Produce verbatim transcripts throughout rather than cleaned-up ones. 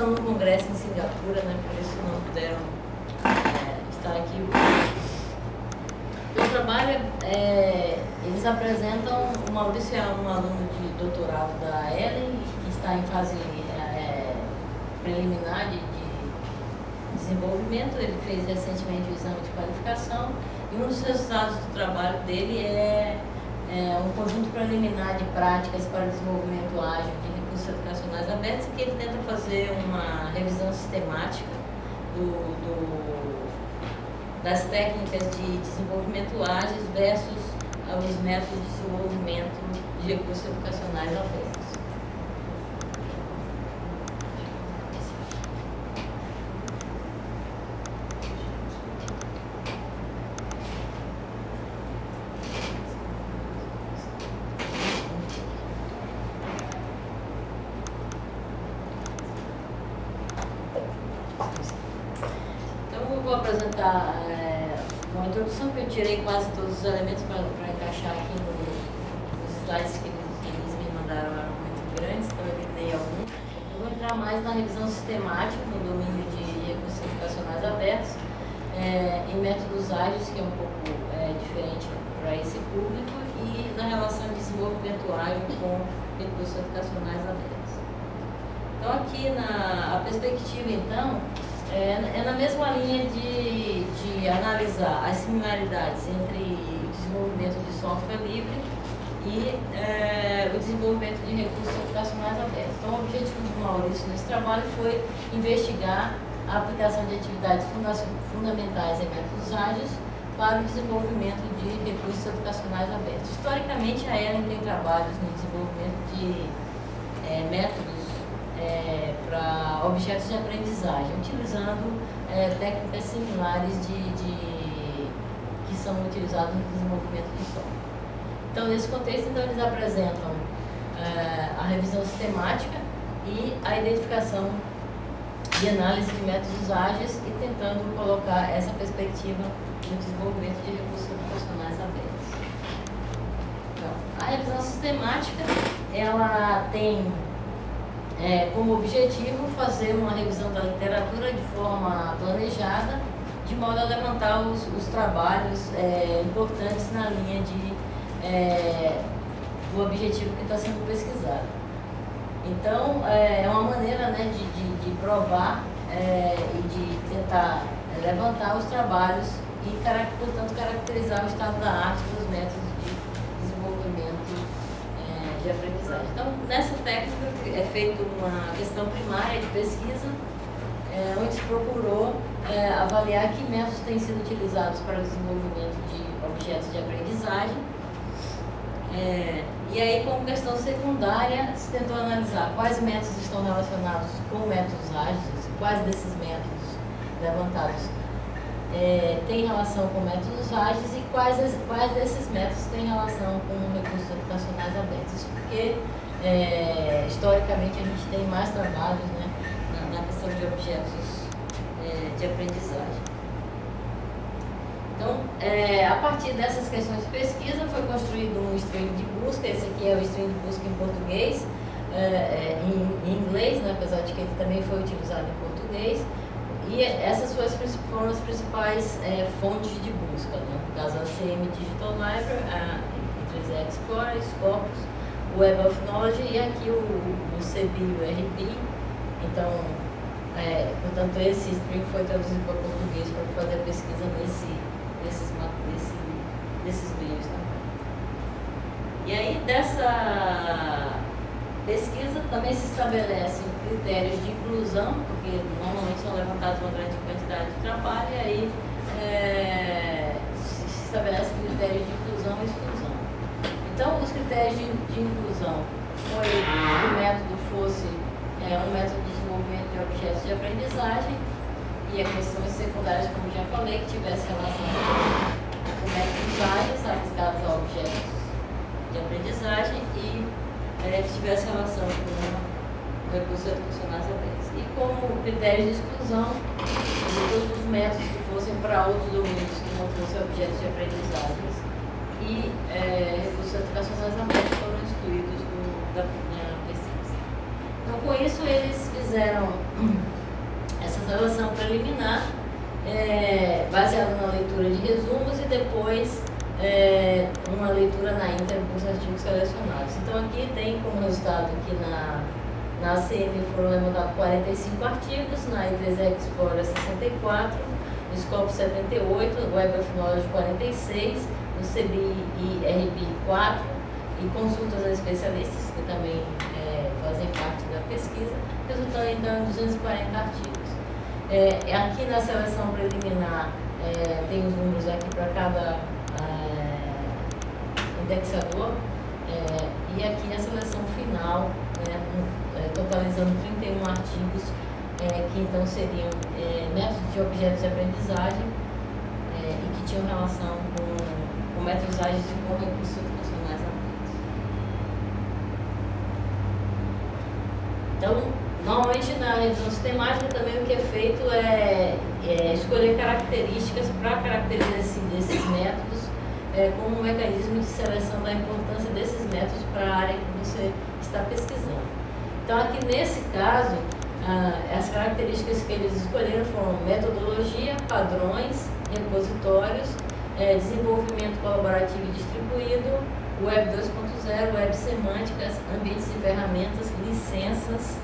estão no congresso em Singapura, né, por isso não puderam é, estar aqui. O trabalho, é, eles apresentam, o Maurício é um aluno de doutorado da Ellen, que está em fase é, preliminar de, de desenvolvimento. Ele fez recentemente o exame de qualificação e um dos resultados do trabalho dele é, é um conjunto preliminar de práticas para desenvolvimento ágil de recursos educacionais abertos, que ele tenta fazer uma revisão sistemática do, do das técnicas de desenvolvimento ágeis versus os métodos de desenvolvimento de recursos educacionais abertos. Então eu vou apresentar uma introdução, que eu tirei quase todos os elementos para encaixar aqui no, nos slides que eles, que eles me mandaram, eram muito grandes, então eu eliminei alguns. Eu vou entrar mais na revisão sistemática, no domínio de recursos educacionais abertos, é, em métodos ágeis, que é um pouco é, diferente para esse público, e na relação de desenvolvimento ágil com recursos educacionais abertos. Então aqui na a perspectiva, então, É, é na mesma linha de, de analisar as similaridades entre o desenvolvimento de software livre e é, o desenvolvimento de recursos educacionais abertos. Então, o objetivo do Maurício nesse trabalho foi investigar a aplicação de atividades fundamentais em métodos ágeis para o desenvolvimento de recursos educacionais abertos. Historicamente, a Ellen tem trabalhos no desenvolvimento de é, métodos É, para objetos de aprendizagem, utilizando é, técnicas similares de, de, que são utilizadas no desenvolvimento de software. Então, nesse contexto, então, eles apresentam é, a revisão sistemática e a identificação e análise de métodos ágeis e tentando colocar essa perspectiva no desenvolvimento de recursos educacionais abertos. Então, a revisão sistemática, ela tem É, como objetivo fazer uma revisão da literatura de forma planejada, de modo a levantar os, os trabalhos é, importantes na linha de, é, do objetivo que está sendo pesquisado. Então, é, é uma maneira, né, de, de, de provar é, e de tentar levantar os trabalhos e, portanto, caracterizar o estado da arte dos métodos de desenvolvimento de aprendizagem. Então, nessa técnica é feita uma questão primária de pesquisa, é, onde se procurou é, avaliar que métodos têm sido utilizados para o desenvolvimento de objetos de aprendizagem. É, e aí, como questão secundária, se tentou analisar quais métodos estão relacionados com métodos ágeis, quais desses métodos levantados É, tem relação com métodos ágeis e quais, quais desses métodos têm relação com recursos educacionais abertos. Isso porque, é, historicamente, a gente tem mais trabalhos, né, na, na questão de objetos é, de aprendizagem. Então, é, a partir dessas questões de pesquisa, foi construído um stream de busca. Esse aqui é o stream de busca em português, é, é, em, em inglês, né, apesar de que ele também foi utilizado em português. E essas foram as principais é, fontes de busca, né? No caso, a C M Digital Library, a três E Explorer, Scopus, o Web of Knowledge e aqui o, o C B I, o R P. Então, é, portanto, esse string foi traduzido para português para fazer a pesquisa nesse, nesses, nesse, nesses meios também. E aí, dessa pesquisa também se estabelecem critérios de inclusão, porque normalmente são levantados uma grande quantidade de trabalho, e aí é, se estabelecem critérios de inclusão e exclusão. Então, os critérios de, de inclusão foi que o método fosse é, um método de desenvolvimento de objetos de aprendizagem, e a questões secundárias, como já falei, que tivesse relação com métodos ágeis aplicados a objetos de aprendizagem e É, que tivesse relação com recursos educacionais abertos. E como critério de exclusão, todos os métodos que fossem para outros domínios que não fossem objetos de aprendizagem e é, recursos educacionais abertos foram excluídos do, da, da pesquisa. Então, com isso, eles fizeram essa seleção preliminar, é, baseada na leitura de resumos e depois é, uma leitura na íntegra dos artigos selecionados. Então, aqui tem como resultado que na, na A C M foram levantados quarenta e cinco artigos, na I três Explorer sessenta e quatro, no Scopus setenta e oito, no Web of Knowledge quarenta e seis, no C B I e R B quatro, e consultas a especialistas, que também é, fazem parte da pesquisa, resultando então em duzentos e quarenta artigos. É, aqui na seleção preliminar é, tem os números aqui para cada é, indexador, é, e aqui a seleção final, né, é, totalizando trinta e um artigos, é, que então seriam é, métodos de objetos de aprendizagem é, e que tinham relação com, com métodos ágeis e com recursos educacionais aplicados. Então, normalmente na revisão sistemática também o que é feito é, é escolher características para caracterizar esse, desses métodos é, como um mecanismo de seleção da importância desses métodos para a área que você está pesquisando. Então aqui nesse caso, ah, as características que eles escolheram foram metodologia, padrões, repositórios, é, desenvolvimento colaborativo e distribuído, Web dois ponto zero, web semânticas, ambientes e ferramentas, licenças.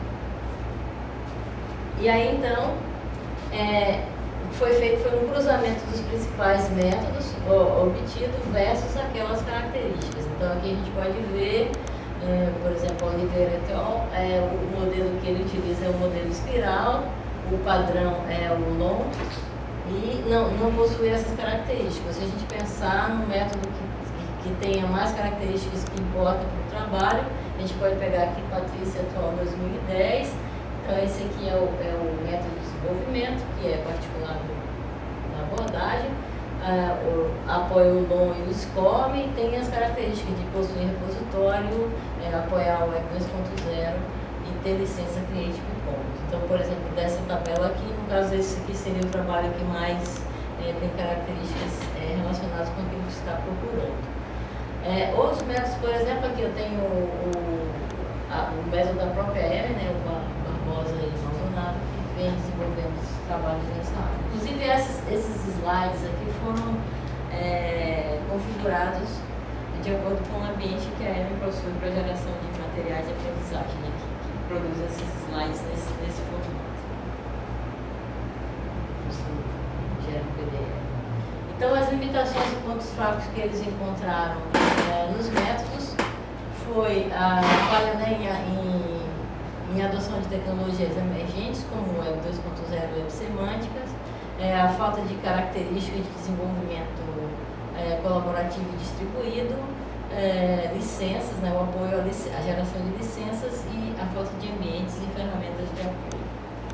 E aí, então, é, foi feito foi um cruzamento dos principais métodos ó, obtidos versus aquelas características. Então, aqui a gente pode ver, é, por exemplo, Oliveira et al., é, o modelo que ele utiliza é o modelo espiral, o padrão é o long, e não, não possui essas características. Se a gente pensar no método que, que tenha mais características que importam para o trabalho, a gente pode pegar aqui Patrícia et al. dois mil e dez. Então, esse aqui é o, é o método de desenvolvimento, que é particular na abordagem, ah, o, apoia o L O M e o S C O M, e tem as características de possuir repositório, é, apoiar o Web dois ponto zero e ter licença Creative Commons. Então, por exemplo, dessa tabela aqui, no caso, esse aqui seria o trabalho que mais é, tem características é, relacionadas com aquilo que você está procurando. É, outros métodos, por exemplo, aqui eu tenho o, o, a, o método da própria E M, né, o Barbosa e Maldonado, que vem desenvolvendo esses trabalhos nessa área. Inclusive, esses, esses slides aqui foram é, configurados de acordo com o ambiente que a E M possui para geração de materiais de aprendizagem, né, que, que produz esses slides nesse, nesse formato. Isso gera um P D F. Então, as limitações e pontos fracos que eles encontraram é, nos métodos foi a falha, né, em, em, em adoção de tecnologias emergentes, como o Web dois ponto zero e Web semânticas, é, a falta de características de desenvolvimento é, colaborativo e distribuído, é, licenças, né, o apoio à, à geração de licenças e a falta de ambientes e ferramentas de apoio.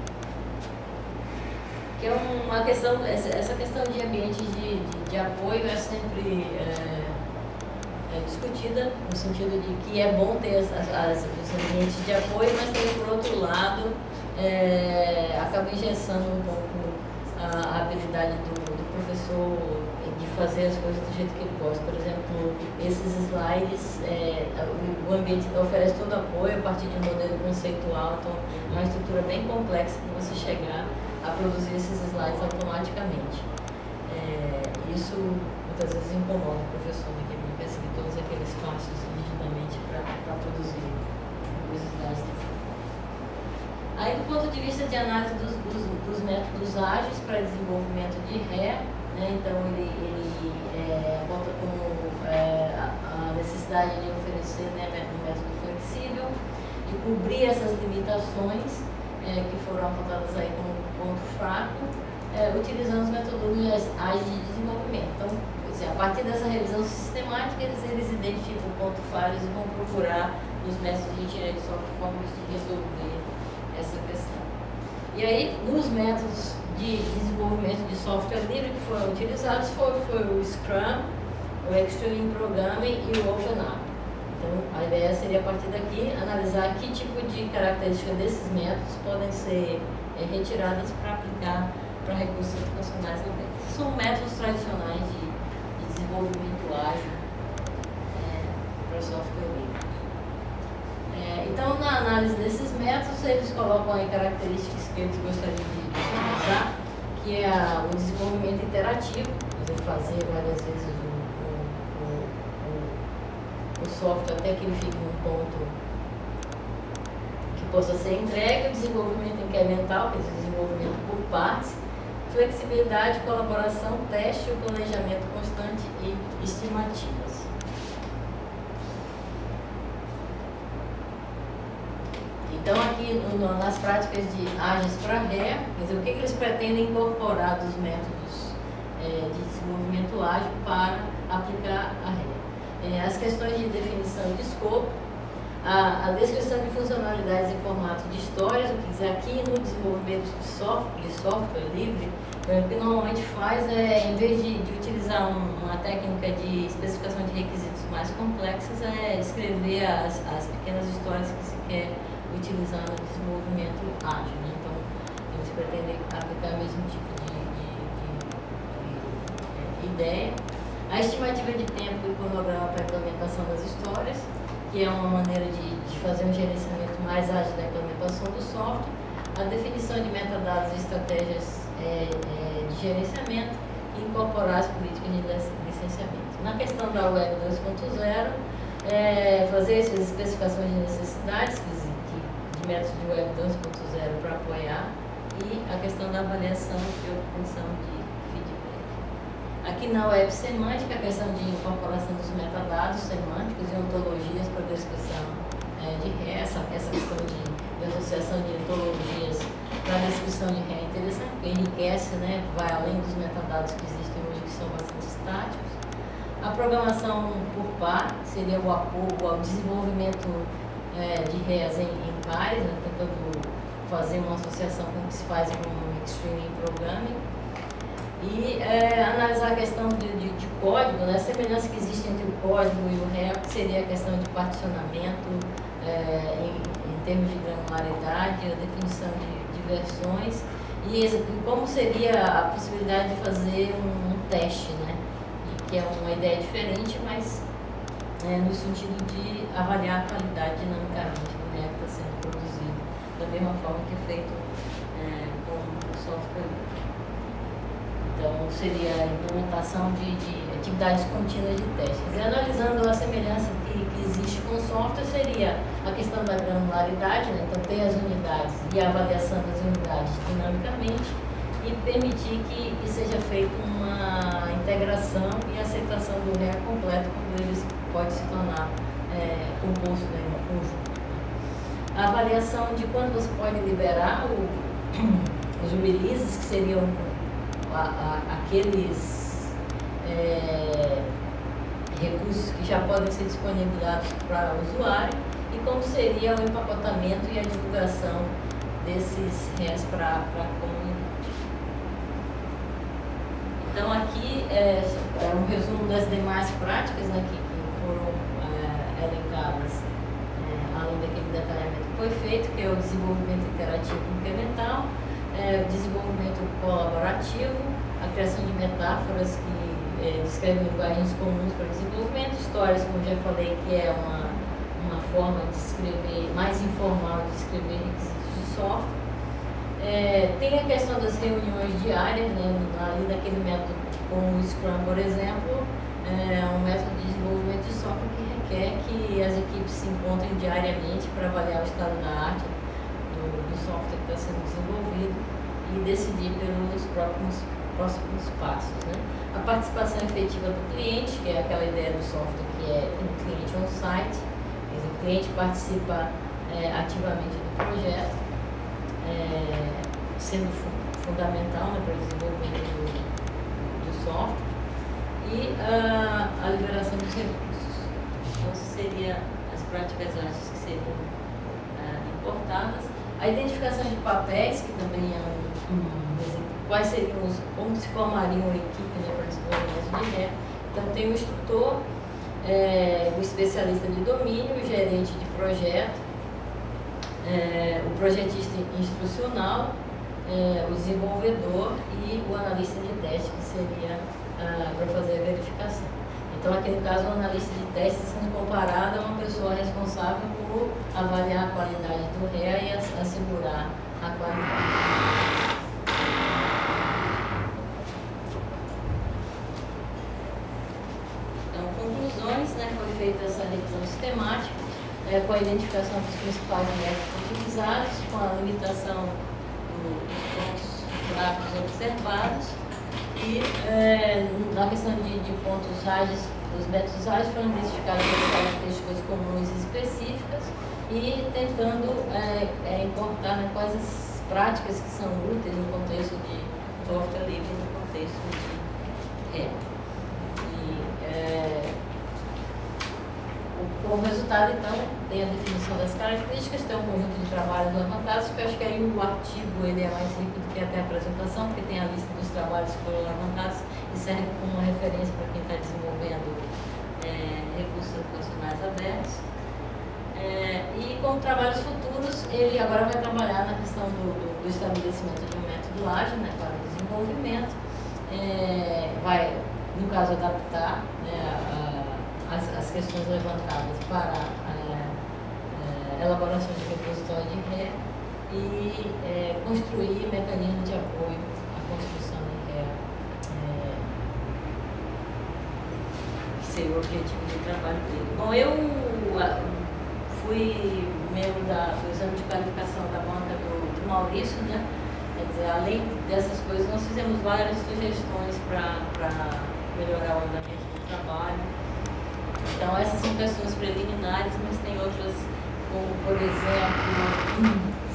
Que é uma questão, essa questão de ambientes de, de, de apoio é sempre é, é discutida, no sentido de que é bom ter as, as, os ambientes de apoio, mas também, por outro lado, é, acaba engessando um pouco a, a habilidade do, do professor de fazer as coisas do jeito que ele gosta. Por exemplo, esses slides, é, o ambiente oferece todo apoio a partir de um modelo conceitual, então é uma estrutura bem complexa para você chegar a produzir esses slides automaticamente. É, isso muitas vezes incomoda o professor, né, que ele quer seguir todos aqueles passos rigidamente para produzir os slides de forma. Aí, do ponto de vista de análise dos, dos, dos métodos ágeis para desenvolvimento de ré, né, então ele, ele é, conta com é, a, a necessidade de oferecer, né, um método flexível e cobrir essas limitações é, que foram apontadas aí como ponto fraco, é, utilizando as metodologias ágeis de desenvolvimento. Então, assim, a partir dessa revisão sistemática, eles, eles identificam pontos falhos e vão procurar nos métodos de engenharia de software formas de resolver essa questão. E aí, nos métodos de desenvolvimento de software livre que foram utilizados foi, foi o Scrum, o Extreme Programming e o OpenApp. Então, a ideia seria, a partir daqui, analisar que tipo de característica desses métodos podem ser é, retiradas para aplicar para recursos educacionais abertos. São métodos tradicionais de, de desenvolvimento ágil é, para software livre. É, então, na análise desses métodos, eles colocam aí características que eles gostariam de utilizar, que é a, o desenvolvimento interativo, quer dizer, fazer várias vezes o, o, o, o software até que ele fique num ponto que possa ser entregue, o desenvolvimento incremental, quer dizer, desenvolvimento por partes, flexibilidade, colaboração, teste, o planejamento constante e estimativas. Então, aqui no, nas práticas de ágeis para ré, quer dizer, o que, que eles pretendem incorporar dos métodos é, de desenvolvimento ágil para aplicar a ré? É, as questões de definição de escopo, a, a descrição de funcionalidades em formato de histórias, o que dizer, aqui no desenvolvimento de software, de software livre, é, o que normalmente faz é, em vez de, de utilizar um, uma técnica de especificação de requisitos mais complexas, é escrever as, as pequenas histórias que se quer utilizar no desenvolvimento ágil, né? Então, eles pretendem aplicar o mesmo tipo de, de, de, de, de ideia. A estimativa de tempo e cronograma para a implementação das histórias, que é uma maneira de, de fazer um gerenciamento mais ágil da implementação do software. A definição de metadados e estratégias é, é, de gerenciamento e incorporar as políticas de licenciamento. Na questão da Web dois ponto zero, é, fazer essas especificações de necessidades, de métodos de Web dois ponto zero para apoiar, e a questão da avaliação e obtenção de feedback. Aqui na Web Semântica, a questão de incorporação dos metadados semânticos e ontologias para descrição é, de ré, essa, essa questão de, de associação de ontologias para descrição de ré é interessante, porque enriquece, né, vai além dos metadados que existem hoje, que são bastante estáticos. A programação por par seria o apoio ao desenvolvimento É, de réas em, em pares, né, tentando fazer uma associação com o que se faz com o Extreme Programming. E é, analisar a questão de, de, de código, né, a semelhança que existe entre o código e o ré, que seria a questão de particionamento é, em, em termos de granularidade, a definição de, de versões e, e como seria a possibilidade de fazer um, um teste, né, que é uma ideia diferente, mas É, no sentido de avaliar a qualidade dinamicamente do ré que está sendo produzido, da mesma forma que é feito é, com o software. Então, seria a implementação de, de atividades contínuas de teste. Quer dizer, analisando a semelhança que, que existe com o software, seria a questão da granularidade, né? Então, ter as unidades e a avaliação das unidades dinamicamente e permitir que, que seja feita uma integração e aceitação do ré completo quando eles pode se tornar é, composto, né, em conjunto. A avaliação de quando você pode liberar o, os releases, que seriam a, a, aqueles é, recursos que já podem ser disponibilizados para o usuário, e como seria o empacotamento e a divulgação desses rés para a comunidade. Então, aqui é, é um resumo das demais práticas, né, que foram é, elencadas, é, além daquele detalhamento que foi feito, que é o desenvolvimento interativo incremental, é, o desenvolvimento colaborativo, a criação de metáforas que é, descrevem linguagens comuns para o desenvolvimento, histórias, como já falei, que é uma, uma forma de escrever, mais informal de escrever requisitos de software. É, tem a questão das reuniões diárias, né, ali daquele método como o Scrum, por exemplo, é um método de desenvolvimento de software que requer que as equipes se encontrem diariamente para avaliar o estado da arte do, do software que está sendo desenvolvido e decidir pelos próximos, próximos passos, né? A participação efetiva do cliente, que é aquela ideia do software que é um cliente on-site, quer dizer, o cliente participa é, ativamente do projeto, é, sendo fu fundamental, né, para o desenvolvimento do, do software. E uh, a liberação dos recursos. Então, seriam as práticas ágeis que seriam uh, importadas. A identificação de papéis, que também é um, um exemplo. Quais seriam os, como se formaria uma equipe, né, para desenvolvimento de ré. Então, tem o instrutor, é, o especialista de domínio, o gerente de projeto, é, o projetista instrucional, é, o desenvolvedor e o analista de teste, que seria para fazer a verificação. Então, aqui no caso, o analista de teste sendo comparado a uma pessoa responsável por avaliar a qualidade do R E A e assegurar a qualidade. Então, conclusões, né, foi feita essa revisão sistemática, é, com a identificação dos principais métodos utilizados, com a limitação do, dos pontos fracos observados. E é, na questão de, de pontos ágeis, os métodos ágeis foram identificados as características comuns e específicas e tentando é, é, importar, né, quais as práticas que são úteis no contexto de software livre, no contexto de R E A. E, é, como resultado, então, tem a definição das características, tem um conjunto de trabalhos levantados, que eu acho que aí o artigo ele é mais rico do que até a apresentação, porque tem a lista dos trabalhos que foram levantados e serve como uma referência para quem está desenvolvendo é, recursos educacionais abertos. É, e com trabalhos futuros, ele agora vai trabalhar na questão do, do, do estabelecimento de um método ágil, né, para o desenvolvimento, é, vai, no caso, adaptar, né, a, As, as questões levantadas para a, a elaboração de repositório de R E A e é, construir mecanismos de apoio à construção de R E A, é, que seria o objetivo do trabalho dele. Bom, eu a, fui membro da, do exame de qualificação da banca do, do Maurício, né? Quer dizer, além dessas coisas, nós fizemos várias sugestões para melhorar o andamento do trabalho. Então, essas são questões preliminares, mas tem outras, como, por exemplo,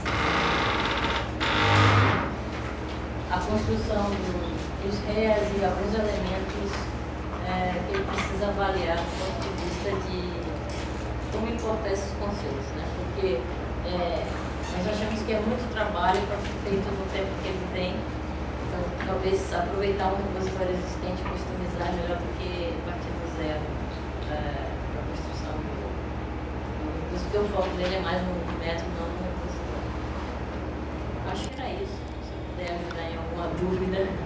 a construção do, dos R E As e alguns elementos é, que ele precisa avaliar do ponto de vista de como importar esses conceitos, né? Porque é, nós achamos que é muito trabalho para ser feito no tempo que ele tem, então talvez aproveitar um repositório existente e customizar melhor do que partir do zero. É, para a construção do, do, do que o foco dele é mais no método, não no repositório. Acho que era isso. Se puder ajudar em alguma dúvida.